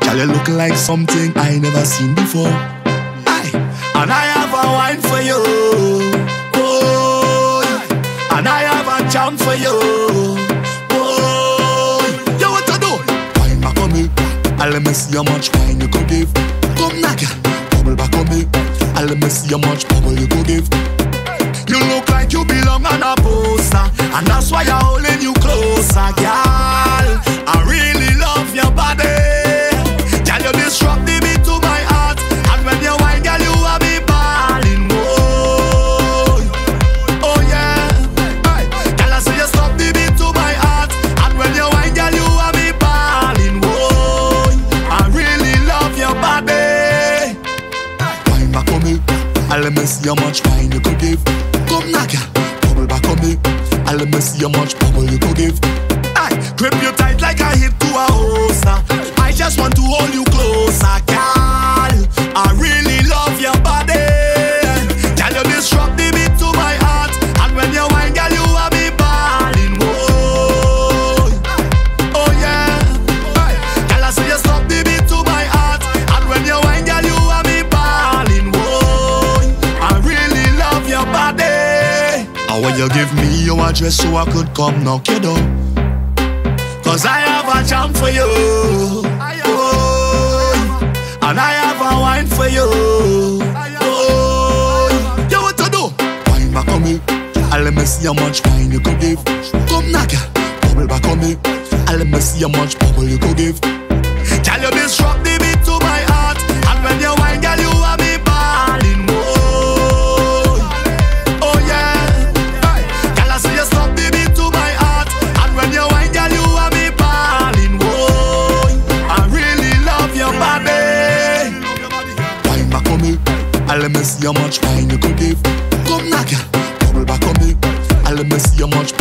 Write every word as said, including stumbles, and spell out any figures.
Girl, you look like something I never seen before. Aye. And I have a wine for you. Oh, and I have a jam for you. Oh, you what to do? Wine back on me, and let me see how much wine you could give. Come now, girl, bubble back on me, and let me see how much bubble you could give. You look like you belong on a poster, and that's why I'm holding you closer, girl. I really love your body. Girl, you disrupt the beat to my heart, and when you whine, girl, you have me balling. Oh, oh yeah. Hey, girl, I say you stop the beat to my heart, and when you whine, girl, you have me balling. Oh, I really love your body. Whine back on me, and let me see how much wine you could give. Come now, girl, bubble back on me, and let me see how much bubble you could give. Aye, grip you tight like I hit to a holster. I just want to hold you closer, girl. I really love your body. Girl, you disrupt the beat to my heart, and when you whine, girl, you have me balling. Oh, oh yeah. Aye, girl, I say you stop the beat to my heart, and when you whine, girl, you have me balling. Oh, I really love your body. I want you give me your address so I could come knock your door, cause I have a jam for you. Oh, and I have a wine for you. Oh, you what to do? Wine back on me, and let me see how much wine you could give. Come now, girl, bubble back on me, and let me see how much bubble you could give. Girl, you disrupt the beat to my heart, and when you wine, girl, you have me balling. Oh, oh yeah. Hey, girl, I say you stop the beat to my heart, and when you wine, girl, you have me balling. Oh, I really love your body. Wine back on me, and let me see how much wine you could give. Come now, girl, bubble back on me, and let me see how much